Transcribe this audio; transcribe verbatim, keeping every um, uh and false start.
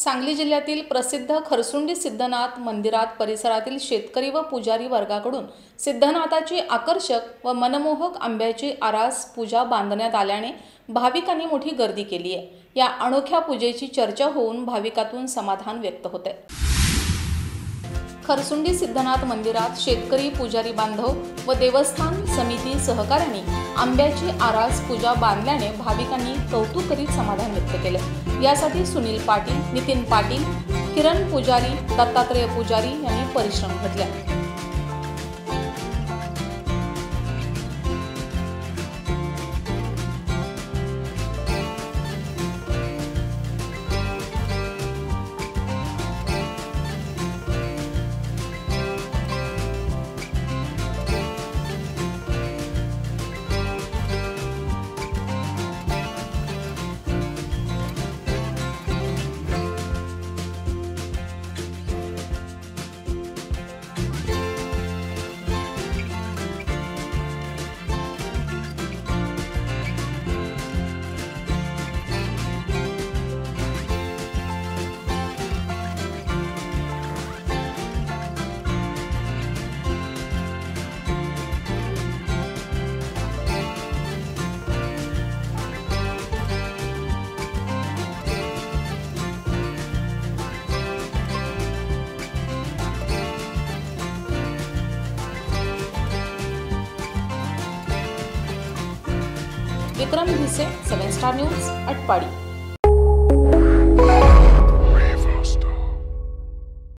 सांगली जिल्ह्यातील प्रसिद्ध खरसुंडी सिद्धनाथ मंदिरात परिसरातील शेतकरी व पुजारी वर्गाकडून सिद्धनाथाची आकर्षक व मनमोहक आंब्याची आरास पूजा बांधण्यात आल्याने भाविकांनी मोठी गर्दी केली आहे। या अनोख्या पूजेची चर्चा होऊन भाविकातून समाधान व्यक्त होते। खरसुंडी सिद्धनाथ मंदिरात शेतकरी पुजारी बांधव व देवस्थान समिती सहकार्याने आंब्याची आरास पूजा बांधल्याने भाविकांनी कौतुक करीत समाधान व्यक्त केले। यासाठी सुनील पाटील, नितीन पाटील, किरण पुजारी, दत्तात्रय पुजारी यांनी परिश्रम घेतले। Vikram Bhise, seven star news, Atpadi.